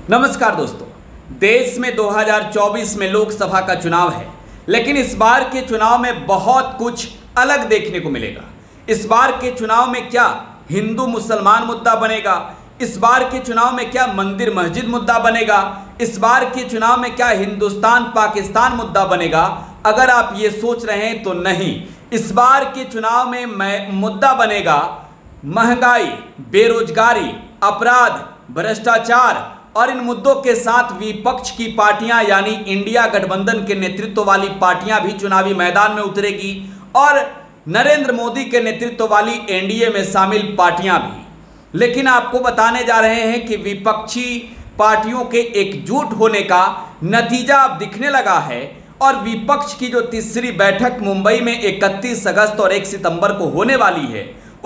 नमस्कार दोस्तों, देश में 2024 में लोकसभा का चुनाव है, लेकिन इस बार के चुनाव में बहुत कुछ अलग देखने को मिलेगा। इस बार के चुनाव में क्या हिंदू मुसलमान मुद्दा बनेगा? इस बार के चुनाव में क्या मंदिर मस्जिद मुद्दा बनेगा? इस बार के चुनाव में क्या हिंदुस्तान पाकिस्तान मुद्दा बनेगा? अगर आप ये सोच रहे हैं तो नहीं, इस बार के चुनाव में मुद्दा बनेगा महंगाई, बेरोजगारी, अपराध, भ्रष्टाचार और इन मुद्दों के साथ विपक्ष की पार्टियां यानी इंडिया गठबंधन के नेतृत्व वाली पार्टियां भी चुनावी मैदान में उतरेगी और नरेंद्र मोदी के नेतृत्व वाली एनडीए में शामिल पार्टियां भी। लेकिन आपको बताने जा रहे हैं कि विपक्षी पार्टियों के एकजुट होने का नतीजा अब दिखने लगा है और विपक्ष की जो तीसरी बैठक मुंबई में 31 अगस्त और 1 सितंबर को होने वाली है,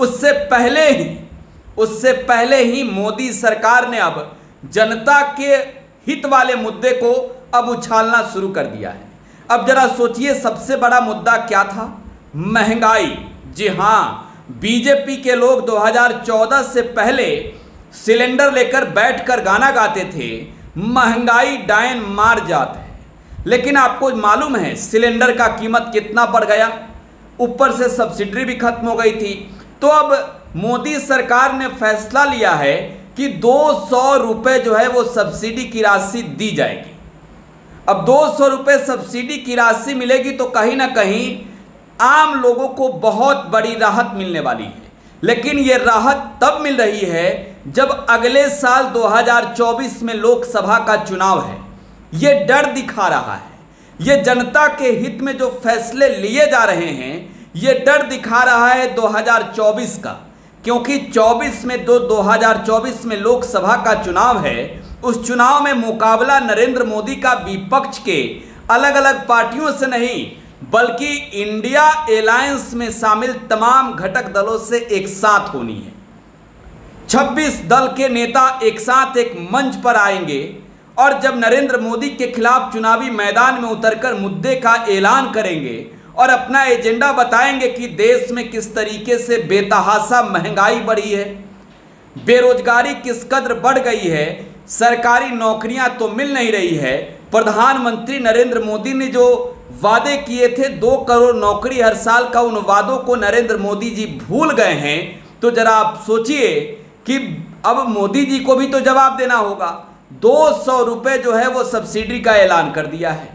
उससे पहले ही मोदी सरकार ने अब जनता के हित वाले मुद्दे को अब उछालना शुरू कर दिया है। अब जरा सोचिए, सबसे बड़ा मुद्दा क्या था? महंगाई। जी हाँ, बीजेपी के लोग 2014 से पहले सिलेंडर लेकर बैठकर गाना गाते थे, महंगाई डायन मार जात है। लेकिन आपको मालूम है सिलेंडर का कीमत कितना बढ़ गया? ऊपर से सब्सिडी भी खत्म हो गई थी। तो अब मोदी सरकार ने फैसला लिया है कि 200 रुपये जो है वो सब्सिडी की राशि दी जाएगी। अब 200 रुपये सब्सिडी की राशि मिलेगी तो कहीं ना कहीं आम लोगों को बहुत बड़ी राहत मिलने वाली है। लेकिन ये राहत तब मिल रही है जब अगले साल 2024 में लोकसभा का चुनाव है। ये डर दिखा रहा है, ये जनता के हित में जो फैसले लिए जा रहे हैं, ये डर दिखा रहा है 2024 का। क्योंकि 2024 में लोकसभा का चुनाव है। उस चुनाव में मुकाबला नरेंद्र मोदी का विपक्ष के अलग अलग पार्टियों से नहीं, बल्कि इंडिया अलायंस में शामिल तमाम घटक दलों से एक साथ होनी है। 26 दल के नेता एक साथ एक मंच पर आएंगे और जब नरेंद्र मोदी के खिलाफ चुनावी मैदान में उतरकर मुद्दे का ऐलान करेंगे और अपना एजेंडा बताएंगे कि देश में किस तरीके से बेतहाशा महंगाई बढ़ी है, बेरोजगारी किस कदर बढ़ गई है, सरकारी नौकरियां तो मिल नहीं रही है। प्रधानमंत्री नरेंद्र मोदी ने जो वादे किए थे 2 करोड़ नौकरी हर साल का, उन वादों को नरेंद्र मोदी जी भूल गए हैं। तो जरा आप सोचिए कि अब मोदी जी को भी तो जवाब देना होगा। 200 रुपये जो है वो सब्सिडी का ऐलान कर दिया है।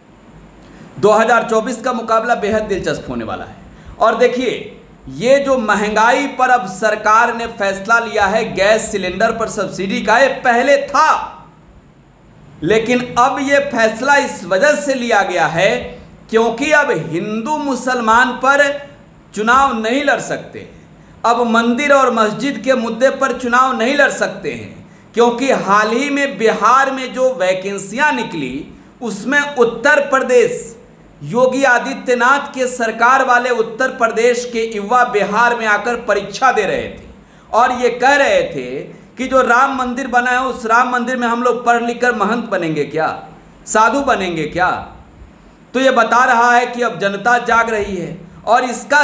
2024 का मुकाबला बेहद दिलचस्प होने वाला है। और देखिए, ये जो महंगाई पर अब सरकार ने फैसला लिया है गैस सिलेंडर पर सब्सिडी का, ये पहले था, लेकिन अब ये फैसला इस वजह से लिया गया है क्योंकि अब हिंदू मुसलमान पर चुनाव नहीं लड़ सकते, अब मंदिर और मस्जिद के मुद्दे पर चुनाव नहीं लड़ सकते हैं। क्योंकि हाल ही में बिहार में जो वैकेंसियां निकली उसमें उत्तर प्रदेश, योगी आदित्यनाथ के सरकार वाले उत्तर प्रदेश के युवा बिहार में आकर परीक्षा दे रहे थे और ये कह रहे थे कि जो राम मंदिर बना है उस राम मंदिर में हम लोग पढ़ लिख कर महंत बनेंगे क्या, साधु बनेंगे क्या? तो ये बता रहा है कि अब जनता जाग रही है और इसका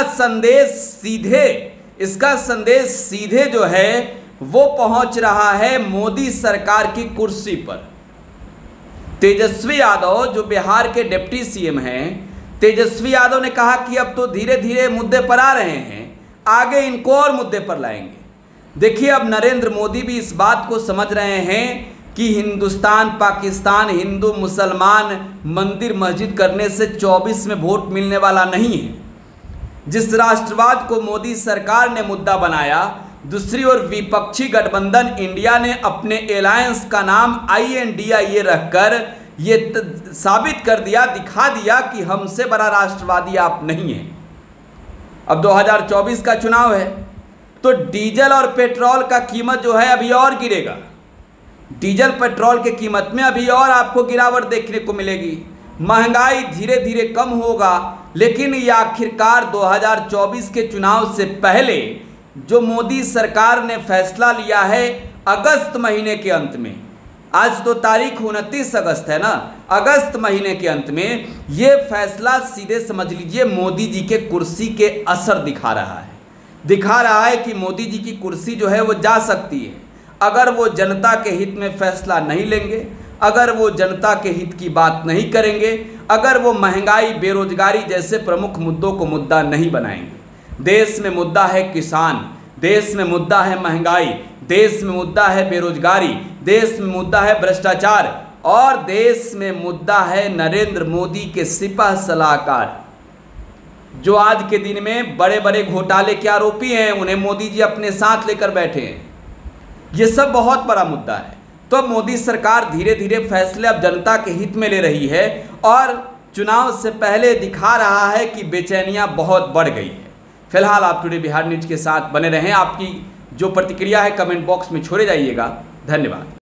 संदेश सीधे जो है वो पहुंच रहा है मोदी सरकार की कुर्सी पर। तेजस्वी यादव जो बिहार के डिप्टी सीएम हैं, तेजस्वी यादव ने कहा कि अब तो धीरे धीरे मुद्दे पर आ रहे हैं, आगे इनको और मुद्दे पर लाएंगे। देखिए, अब नरेंद्र मोदी भी इस बात को समझ रहे हैं कि हिंदुस्तान पाकिस्तान, हिंदू मुसलमान, मंदिर मस्जिद करने से 24 में वोट मिलने वाला नहीं है। जिस राष्ट्रवाद को मोदी सरकार ने मुद्दा बनाया, दूसरी ओर विपक्षी गठबंधन इंडिया ने अपने अलायंस का नाम INDIA रखकर ये साबित कर दिया, दिखा दिया कि हमसे बड़ा राष्ट्रवादी आप नहीं हैं। अब 2024 का चुनाव है तो डीजल और पेट्रोल का कीमत जो है अभी और गिरेगा। डीजल पेट्रोल के कीमत में अभी और आपको गिरावट देखने को मिलेगी। महंगाई धीरे धीरे कम होगा, लेकिन ये आखिरकार 2024 के चुनाव से पहले जो मोदी सरकार ने फैसला लिया है अगस्त महीने के अंत में, आज तो तारीख 29 अगस्त है ना, अगस्त महीने के अंत में ये फैसला सीधे समझ लीजिए मोदी जी के कुर्सी के असर दिखा रहा है कि मोदी जी की कुर्सी जो है वो जा सकती है। अगर वो जनता के हित में फैसला नहीं लेंगे, अगर वो जनता के हित की बात नहीं करेंगे, अगर वो महंगाई, बेरोजगारी जैसे प्रमुख मुद्दों को मुद्दा नहीं बनाएंगे। देश में मुद्दा है किसान, देश में मुद्दा है महंगाई, देश में मुद्दा है बेरोजगारी, देश में मुद्दा है भ्रष्टाचार और देश में मुद्दा है नरेंद्र मोदी के सिपह सलाहकार, जो आज के दिन में बड़े बड़े घोटाले के आरोपी हैं, उन्हें मोदी जी अपने साथ लेकर बैठे हैं। ये सब बहुत बड़ा मुद्दा है। तो मोदी सरकार धीरे धीरे फैसले अब जनता के हित में ले रही है और चुनाव से पहले दिखा रहा है कि बेचैनियां बहुत बढ़ गई है। फिलहाल आप टुडे बिहार न्यूज के साथ बने रहें। आपकी जो प्रतिक्रिया है कमेंट बॉक्स में छोड़े जाइएगा। धन्यवाद।